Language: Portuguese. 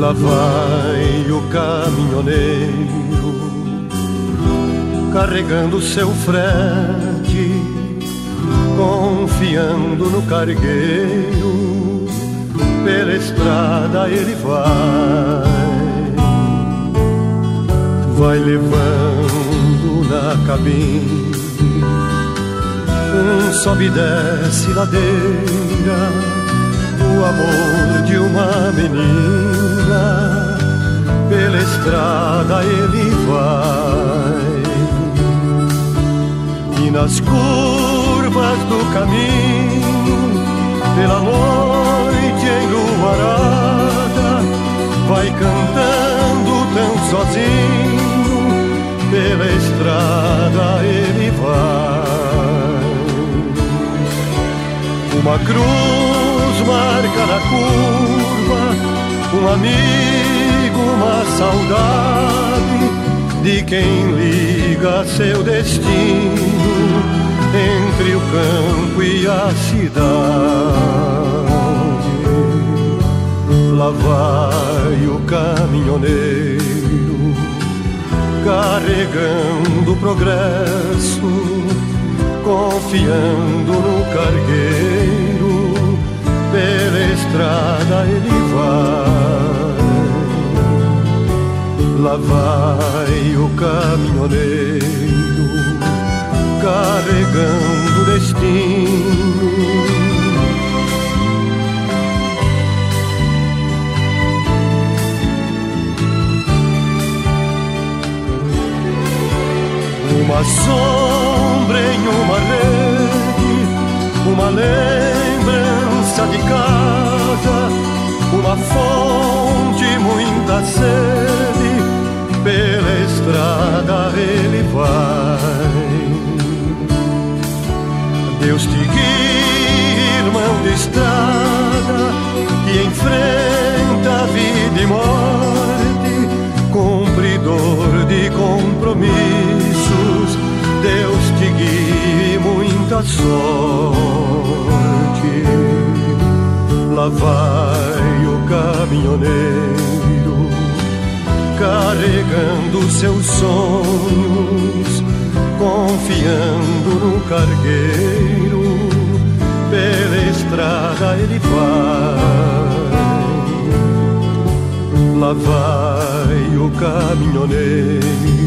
Lá vai o caminhoneiro carregando seu frete, confiando no cargueiro, pela estrada ele vai levando na cabine um sobe e desce ladeira, o amor de uma menina, pela estrada ele vai. E nas curvas do caminho, pela noite enluarada, vai cantando tão sozinho, pela estrada ele vai. Uma cruz marca na curva, um amigo, uma saudade de quem liga seu destino entre o campo e a cidade. Lá vai o caminhoneiro carregando o progresso, confiando no cargueiro, pela estrada ele vai. Lá vai o caminhoneiro carregando destino. Uma sombra em uma rede, uma lembrança de casa, uma fonte, muita sede, pela estrada ele vai. Deus te guie, irmão de estrada, que enfrenta vida e morte, cumpridor de compromissos. Deus te guie, muita sorte. Lá vai o caminhoneiro carregando seus sonhos, confiando no cargueiro, pela estrada ele vai. Lá vai o caminhoneiro